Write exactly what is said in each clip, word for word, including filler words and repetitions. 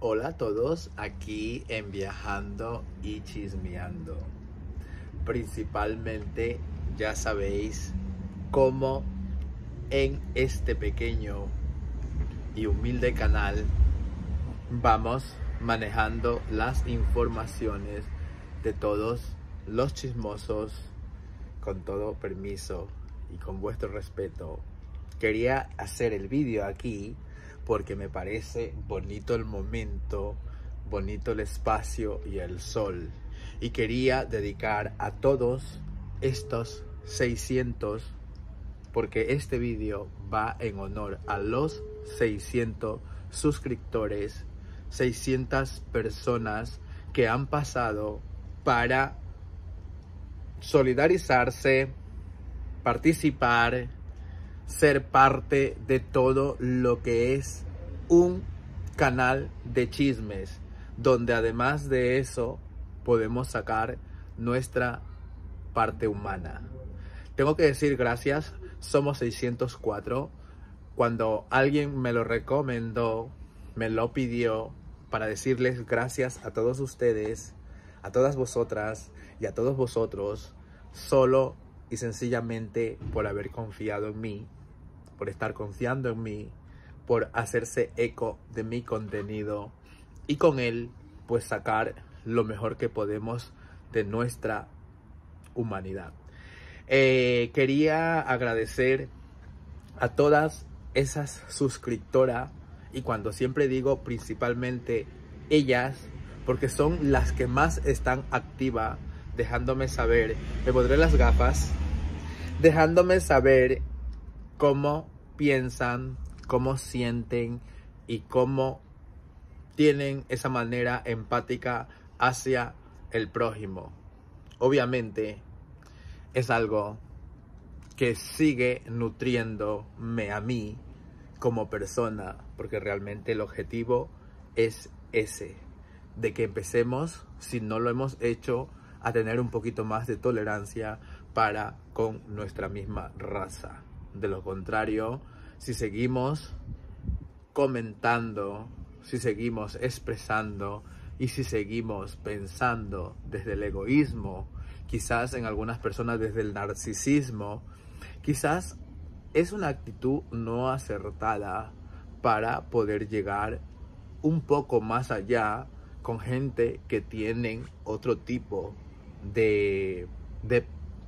Hola a todos, aquí en Viajando y Chismeando. Principalmente ya sabéis cómo en este pequeño y humilde canal vamos manejando las informaciones de todos los chismosos con todo permiso y con vuestro respeto. Quería hacer el vídeo aquí porque me parece bonito el momento, bonito el espacio y el sol. Y quería dedicar a todos estos seiscientos, porque este vídeo va en honor a los seiscientos suscriptores, seiscientas personas que han pasado para solidarizarse, participar, ser parte de todo lo que es un canal de chismes, donde además de eso podemos sacar nuestra parte humana. Tengo que decir gracias, somos seiscientos cuatro. Cuando alguien me lo recomendó, me lo pidió, para decirles gracias a todos ustedes, a todas vosotras y a todos vosotros, solo y sencillamente por haber confiado en mí, por estar confiando en mí, por hacerse eco de mi contenido y con él pues sacar lo mejor que podemos de nuestra humanidad. Eh, quería agradecer a todas esas suscriptoras, y cuando siempre digo principalmente ellas, porque son las que más están activas, dejándome saber, me pondré las gafas, dejándome saber cómo piensan, cómo sienten y cómo tienen esa manera empática hacia el prójimo. Obviamente es algo que sigue nutriéndome a mí como persona, porque realmente el objetivo es ese, de que empecemos, si no lo hemos hecho, a tener un poquito más de tolerancia para con nuestra misma raza. De lo contrario, si seguimos comentando, si seguimos expresando y si seguimos pensando desde el egoísmo, quizás en algunas personas desde el narcisismo, quizás es una actitud no acertada para poder llegar un poco más allá con gente que tienen otro tipo de, de,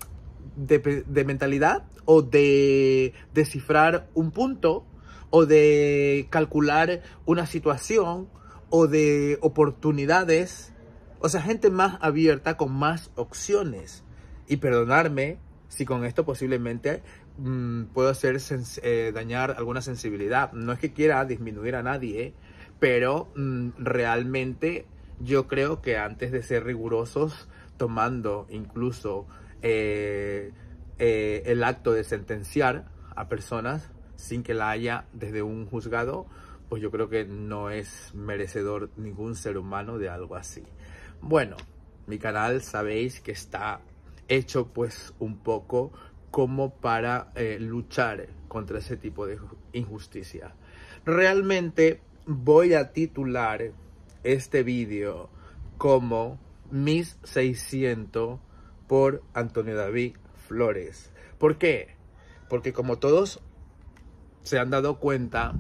de, de mentalidad, o de descifrar un punto, o de calcular una situación, o de oportunidades. O sea, gente más abierta, con más opciones. Y perdonarme si con esto posiblemente mmm, puedo hacer eh, dañar alguna sensibilidad. No es que quiera disminuir a nadie, pero mmm, realmente yo creo que antes de ser rigurosos, tomando incluso eh, eh, el acto de sentenciar a personas sin que la haya desde un juzgado, pues yo creo que no es merecedor ningún ser humano de algo así. Bueno, mi canal sabéis que está hecho pues un poco como para eh, luchar contra ese tipo de injusticia. Realmente voy a titular este vídeo como Mis seiscientos por Antonio David Flores. ¿Por qué? Porque como todos se han dado cuenta,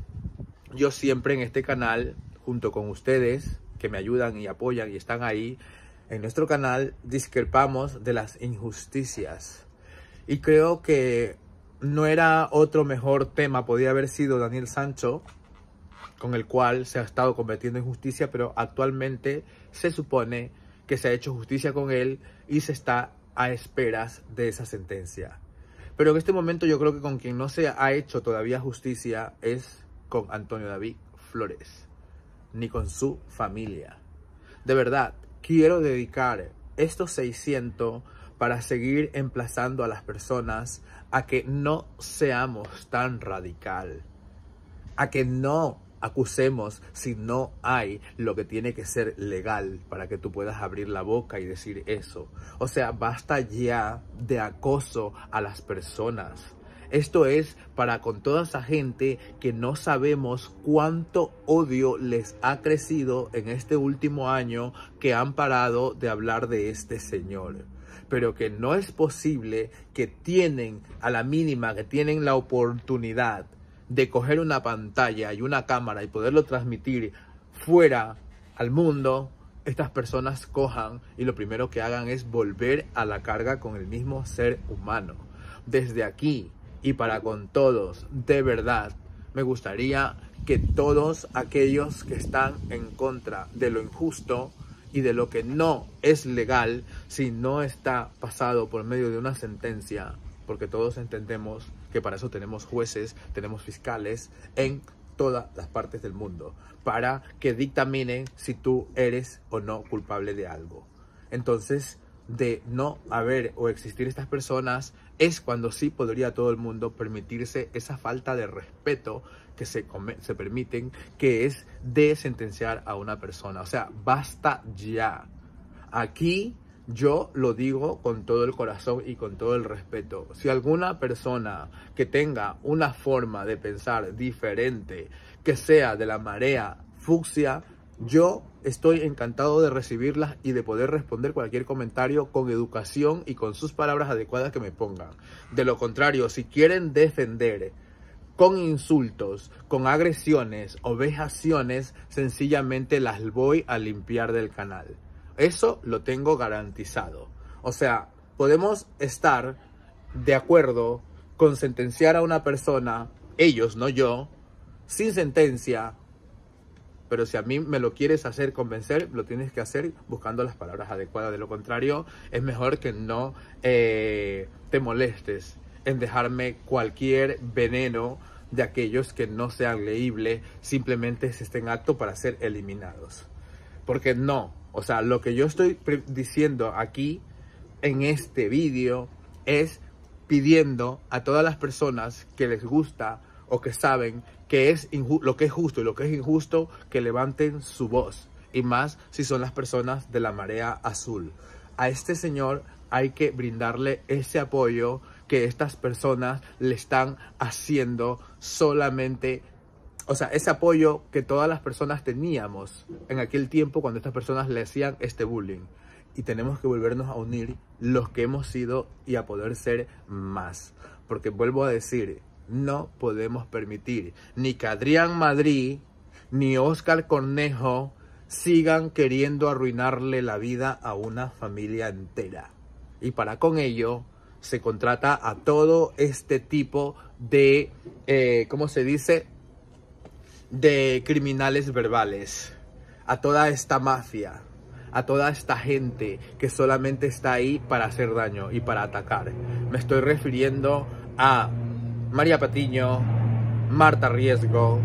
yo siempre en este canal, junto con ustedes que me ayudan y apoyan y están ahí en nuestro canal, discrepamos de las injusticias. Y creo que no era otro mejor tema, podía haber sido Daniel Sancho, con el cual se ha estado cometiendo injusticia, pero actualmente se supone que se ha hecho justicia con él y se está a esperas de esa sentencia. Pero en este momento yo creo que con quien no se ha hecho todavía justicia es con Antonio David Flores, ni con su familia. De verdad, quiero dedicar estos seiscientos para seguir emplazando a las personas a que no seamos tan radical, a que no acusemos si no hay lo que tiene que ser legal para que tú puedas abrir la boca y decir eso. O sea, basta ya de acoso a las personas. Esto es para con toda esa gente que no sabemos cuánto odio les ha crecido en este último año, que han parado de hablar de este señor. Pero que no es posible, que tienen a la mínima, que tienen la oportunidad de coger una pantalla y una cámara y poderlo transmitir fuera al mundo, estas personas cojan y lo primero que hagan es volver a la carga con el mismo ser humano. Desde aquí y para con todos, de verdad, me gustaría que todos aquellos que están en contra de lo injusto y de lo que no es legal, si no está pasado por medio de una sentencia, porque todos entendemos que para eso tenemos jueces, tenemos fiscales en todas las partes del mundo, para que dictaminen si tú eres o no culpable de algo. Entonces, de no haber o existir estas personas, es cuando sí podría todo el mundo permitirse esa falta de respeto que se, se permiten, que es de sentenciar a una persona. O sea, basta ya. Aquí yo lo digo con todo el corazón y con todo el respeto. Si alguna persona que tenga una forma de pensar diferente, que sea de la marea fucsia, yo estoy encantado de recibirlas y de poder responder cualquier comentario con educación y con sus palabras adecuadas que me pongan. De lo contrario, si quieren defender con insultos, con agresiones o vejaciones, sencillamente las voy a limpiar del canal. Eso lo tengo garantizado. O sea, podemos estar de acuerdo con sentenciar a una persona, ellos, no yo, sin sentencia, pero si a mí me lo quieres hacer convencer, lo tienes que hacer buscando las palabras adecuadas. De lo contrario, es mejor que no eh, te molestes en dejarme cualquier veneno de aquellos que no sean leíbles, simplemente estén aptos para ser eliminados. Porque no, o sea, lo que yo estoy diciendo aquí en este vídeo es pidiendo a todas las personas que les gusta o que saben que es lo que es justo y lo que es injusto, que levanten su voz, y más si son las personas de la marea azul. A este señor hay que brindarle ese apoyo que estas personas le están haciendo solamente, o sea, ese apoyo que todas las personas teníamos en aquel tiempo cuando estas personas le hacían este bullying. Y tenemos que volvernos a unir los que hemos sido y a poder ser más. Porque vuelvo a decir, no podemos permitir ni que Adrián Madrid ni Óscar Cornejo sigan queriendo arruinarle la vida a una familia entera. Y para con ello se contrata a todo este tipo de, eh, ¿cómo se dice? De criminales verbales. A toda esta mafia, a toda esta gente que solamente está ahí para hacer daño y para atacar. Me estoy refiriendo a María Patiño, Marta Riesgo,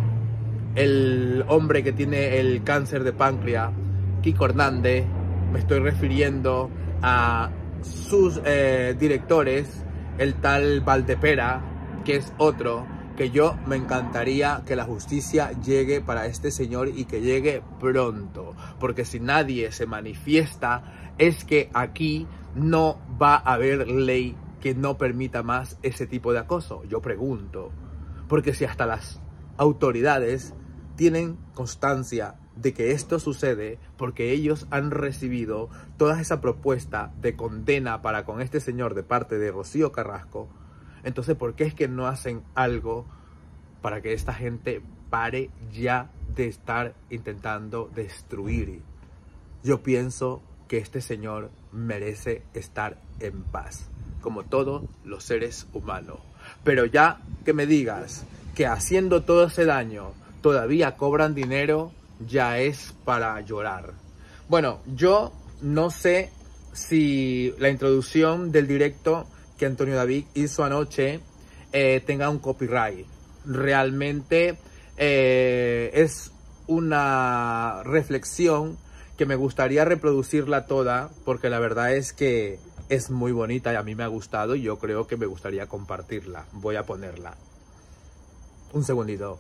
el hombre que tiene el cáncer de páncreas, Kiko Hernández. Me estoy refiriendo a sus eh, directores, el tal Valdepera, que es otro, que yo me encantaría que la justicia llegue para este señor y que llegue pronto, porque si nadie se manifiesta es que aquí no va a haber ley que no permita más ese tipo de acoso. Yo pregunto, porque si hasta las autoridades tienen constancia de que esto sucede, porque ellos han recibido toda esa propuesta de condena para con este señor de parte de Rocío Carrasco, entonces ¿por qué es que no hacen algo para que esta gente pare ya de estar intentando destruir? Yo pienso que este señor merece estar en paz, como todos los seres humanos. Pero ya que me digas que haciendo todo ese daño todavía cobran dinero, ya es para llorar. Bueno, yo no sé si la introducción del directo que Antonio David hizo anoche eh, tenga un copyright. Realmente eh, es una reflexión que me gustaría reproducirla toda, porque la verdad es que es muy bonita y a mí me ha gustado y yo creo que me gustaría compartirla. Voy a ponerla. Un segundito.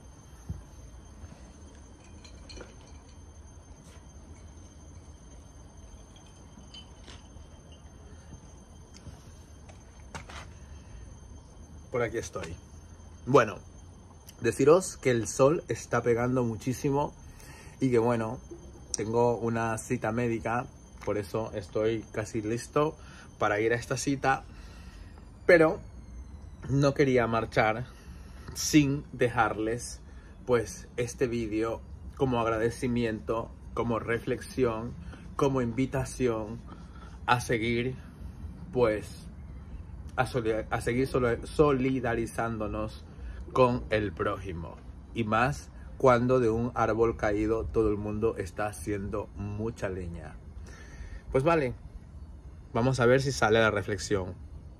por aquí estoy. Bueno, deciros que el sol está pegando muchísimo y que bueno, tengo una cita médica, por eso estoy casi listo para ir a esta cita, pero no quería marchar sin dejarles pues este vídeo como agradecimiento, como reflexión, como invitación a seguir pues a, solidar a seguir solidarizándonos con el prójimo, y más cuando de un árbol caído todo el mundo está haciendo mucha leña. Pues vale, vamos a ver si sale la reflexión.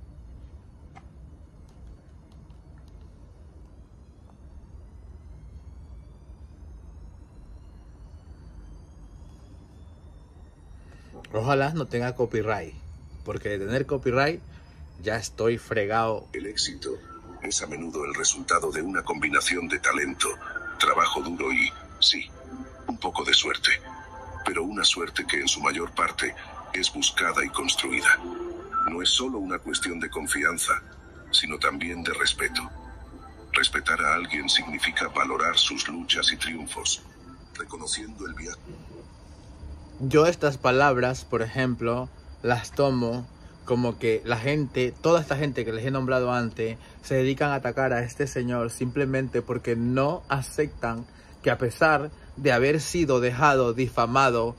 Ojalá no tenga copyright, porque de tener copyright ya estoy fregado. El éxito es a menudo el resultado de una combinación de talento, trabajo duro y, sí, un poco de suerte, pero una suerte que en su mayor parte es buscada y construida. No es solo una cuestión de confianza, sino también de respeto. Respetar a alguien significa valorar sus luchas y triunfos, reconociendo el viaje. Yo estas palabras, por ejemplo, las tomo como que la gente, toda esta gente que les he nombrado antes, se dedican a atacar a este señor simplemente porque no aceptan que, a pesar de haber sido dejado, difamado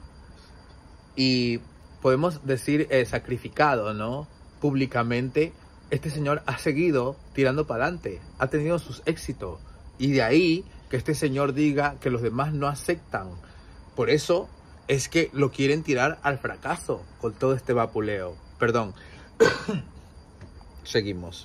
y podemos decir eh, sacrificado, ¿no?, públicamente, este señor ha seguido tirando para adelante, ha tenido sus éxitos, y de ahí que este señor diga que los demás no aceptan. Por eso es que lo quieren tirar al fracaso con todo este vapuleo. Perdón. Seguimos.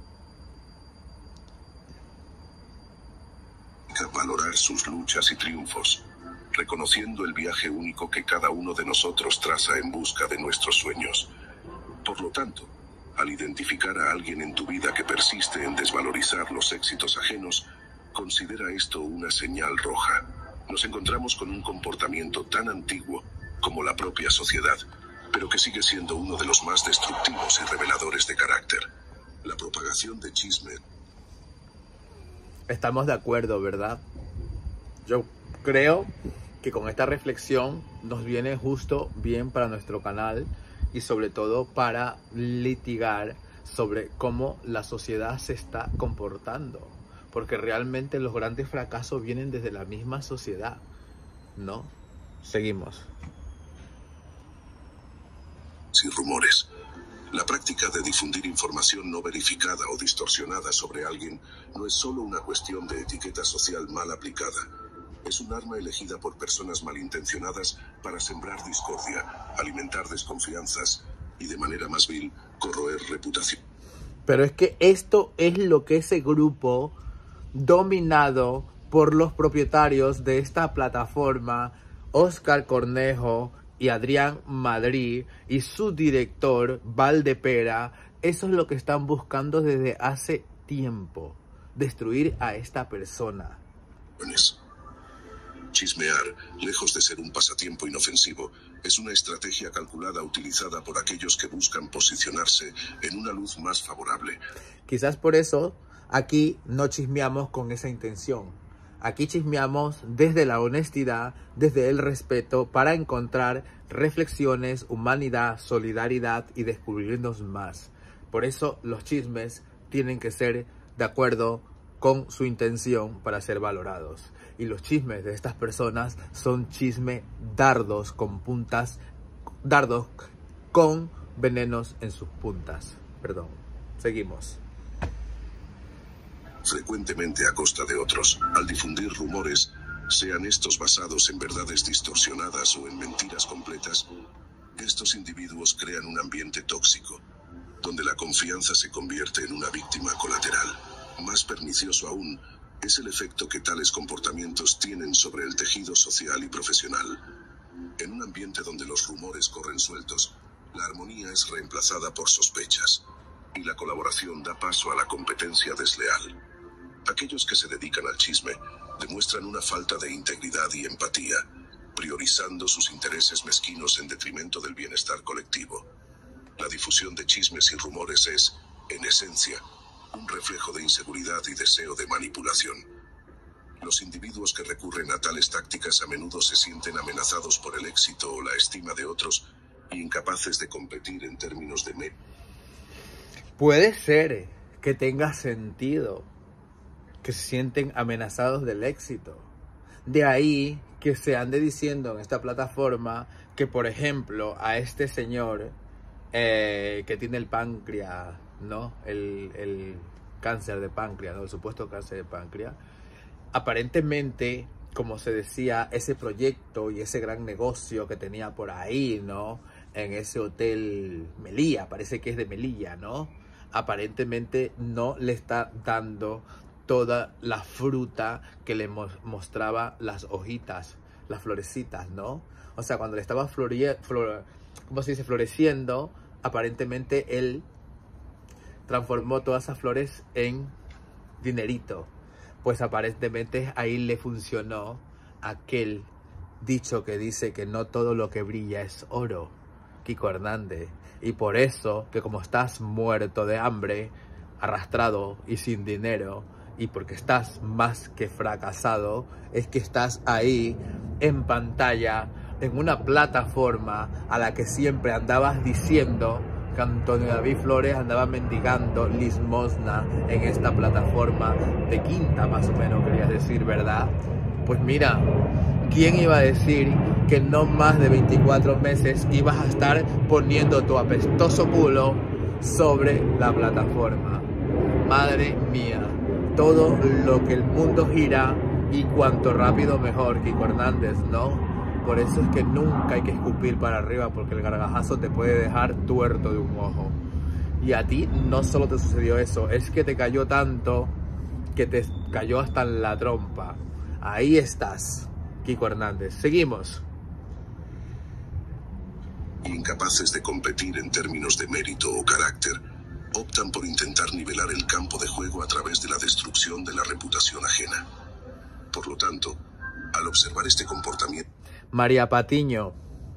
Valorar sus luchas y triunfos, reconociendo el viaje único que cada uno de nosotros traza en busca de nuestros sueños. Por lo tanto, al identificar a alguien en tu vida que persiste en desvalorizar los éxitos ajenos, considera esto una señal roja. Nos encontramos con un comportamiento tan antiguo como la propia sociedad, pero que sigue siendo uno de los más destructivos y reveladores de carácter: la propagación de chisme. Estamos de acuerdo, ¿verdad? Yo creo que con esta reflexión nos viene justo bien para nuestro canal y sobre todo para litigar sobre cómo la sociedad se está comportando. Porque realmente los grandes fracasos vienen desde la misma sociedad, ¿no? Seguimos. Sin rumores. La práctica de difundir información no verificada o distorsionada sobre alguien no es solo una cuestión de etiqueta social mal aplicada. Es un arma elegida por personas malintencionadas para sembrar discordia, alimentar desconfianzas y, de manera más vil, corroer reputación. Pero es que esto es lo que ese grupo, dominado por los propietarios de esta plataforma, Óscar Cornejo y Adrián Madrid, y su director Valdepera, eso es lo que están buscando desde hace tiempo: destruir a esta persona. Chismear, lejos de ser un pasatiempo inofensivo, es una estrategia calculada utilizada por aquellos que buscan posicionarse en una luz más favorable. Quizás por eso aquí no chismeamos con esa intención. Aquí chismeamos desde la honestidad, desde el respeto, para encontrar reflexiones, humanidad, solidaridad y descubrirnos más. Por eso los chismes tienen que ser de acuerdo con su intención para ser valorados. Y los chismes de estas personas son chisme dardos con puntas, dardos con venenos en sus puntas. Perdón. Seguimos. Frecuentemente a costa de otros, al difundir rumores, sean estos basados en verdades distorsionadas o en mentiras completas, estos individuos crean un ambiente tóxico, donde la confianza se convierte en una víctima colateral. Más pernicioso aún es el efecto que tales comportamientos tienen sobre el tejido social y profesional. En un ambiente donde los rumores corren sueltos, la armonía es reemplazada por sospechas, y la colaboración da paso a la competencia desleal. Aquellos que se dedican al chisme demuestran una falta de integridad y empatía, priorizando sus intereses mezquinos en detrimento del bienestar colectivo. La difusión de chismes y rumores es, en esencia, un reflejo de inseguridad y deseo de manipulación. Los individuos que recurren a tales tácticas a menudo se sienten amenazados por el éxito o la estima de otros e incapaces de competir en términos de mérito. Puede ser que tenga sentido que se sienten amenazados del éxito. De ahí que se ande diciendo en esta plataforma que, por ejemplo, a este señor eh, que tiene el páncreas, ¿no? El, el cáncer de páncreas, ¿no? El supuesto cáncer de páncreas. Aparentemente, como se decía, ese proyecto y ese gran negocio que tenía por ahí, ¿no? En ese hotel Melilla, parece que es de Melilla, ¿no? Aparentemente no le está dando toda la fruta que le mostraba las hojitas, las florecitas, ¿no? O sea, cuando le estaba flore flore ¿cómo se dice? floreciendo, aparentemente él transformó todas esas flores en dinerito. Pues aparentemente ahí le funcionó aquel dicho que dice que no todo lo que brilla es oro, Kiko Hernández. Y por eso, que como estás muerto de hambre, arrastrado y sin dinero, y porque estás más que fracasado, es que estás ahí en pantalla, en una plataforma a la que siempre andabas diciendo que Antonio David Flores andaba mendigando limosna en esta plataforma de quinta, más o menos querías decir, ¿verdad? Pues mira, ¿quién iba a decir que no más de veinticuatro meses ibas a estar poniendo tu apestoso culo sobre la plataforma? Madre mía, todo lo que el mundo gira y cuanto rápido mejor, Kiko Hernández, ¿no? Por eso es que nunca hay que escupir para arriba, porque el gargajazo te puede dejar tuerto de un ojo. Y a ti no solo te sucedió eso, es que te cayó tanto que te cayó hasta en la trompa. Ahí estás, Kiko Hernández. Seguimos. Incapaces de competir en términos de mérito o carácter, optan por intentar nivelar el campo de juego a través de la destrucción de la reputación ajena. Por lo tanto, al observar este comportamiento... María Patiño,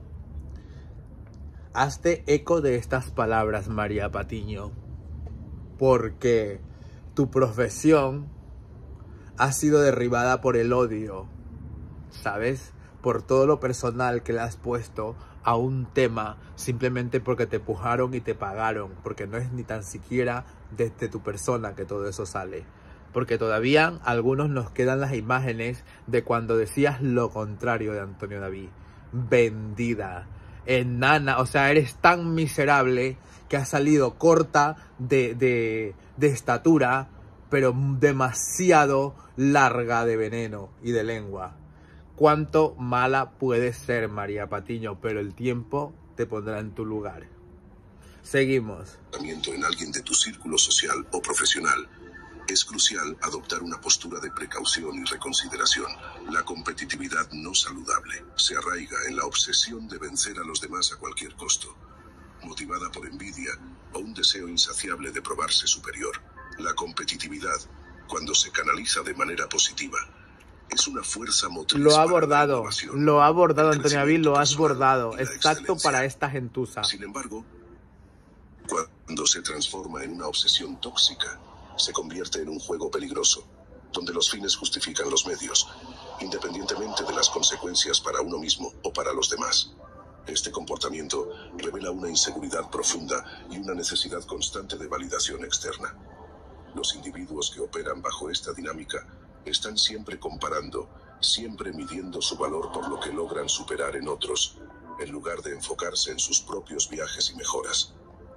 hazte eco de estas palabras, María Patiño, porque tu profesión ha sido derribada por el odio, ¿sabes? Por todo lo personal que le has puesto a un tema simplemente porque te pujaron y te pagaron, porque no es ni tan siquiera desde tu persona que todo eso sale. Porque todavía a algunos nos quedan las imágenes de cuando decías lo contrario de Antonio David. Vendida, enana, o sea, eres tan miserable que has salido corta de, de, de estatura, pero demasiado larga de veneno y de lengua. Cuánto mala puedes ser, María Patiño, pero el tiempo te pondrá en tu lugar. Seguimos. En alguien de tu círculo social o profesional, es crucial adoptar una postura de precaución y reconsideración. La competitividad no saludable se arraiga en la obsesión de vencer a los demás a cualquier costo, motivada por envidia o un deseo insaciable de probarse superior. La competitividad, cuando se canaliza de manera positiva, es una fuerza motriz. Lo ha abordado, lo ha abordado Antonio David, lo has bordado, exacto para esta gentuza. Sin embargo, cuando se transforma en una obsesión tóxica, se convierte en un juego peligroso, donde los fines justifican los medios, independientemente de las consecuencias para uno mismo o para los demás. Este comportamiento revela una inseguridad profunda y una necesidad constante de validación externa. Los individuos que operan bajo esta dinámica están siempre comparando, siempre midiendo su valor por lo que logran superar en otros, en lugar de enfocarse en sus propios viajes y mejoras.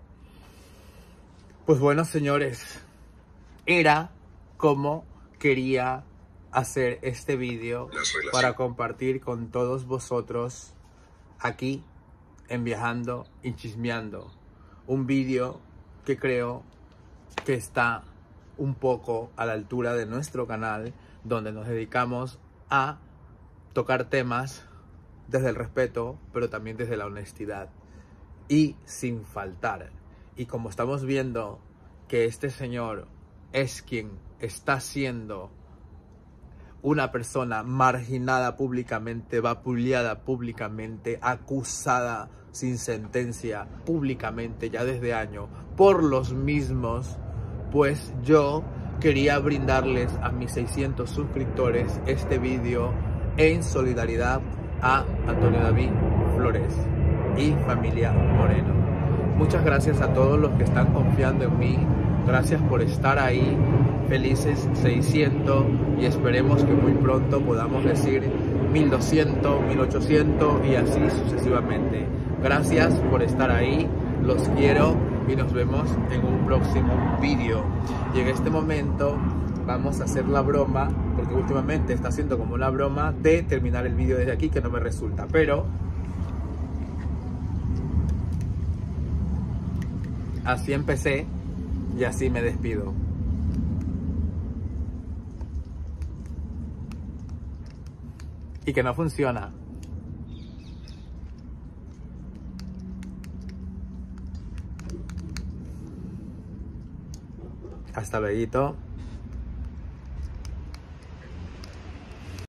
Pues bueno, señores, era como quería hacer este vídeo para compartir con todos vosotros aquí en Viajando y Chismeando. Un vídeo que creo que está un poco a la altura de nuestro canal, donde nos dedicamos a tocar temas desde el respeto, pero también desde la honestidad y sin faltar. Y como estamos viendo que este señor es quien está siendo una persona marginada públicamente, vapuleada públicamente, acusada sin sentencia públicamente ya desde años por los mismos, pues yo quería brindarles a mis seiscientos suscriptores este vídeo en solidaridad a Antonio David Flores y familia Moreno. Muchas gracias a todos los que están confiando en mí. Gracias por estar ahí. Felices seiscientos y esperemos que muy pronto podamos decir mil doscientos, mil ochocientos y así sucesivamente. Gracias por estar ahí. Los quiero y nos vemos en un próximo vídeo. Y en este momento vamos a hacer la broma, porque últimamente está haciendo como una broma de terminar el vídeo desde aquí, que no me resulta, pero así empecé y así me despido. Y que no funciona. Hasta luego.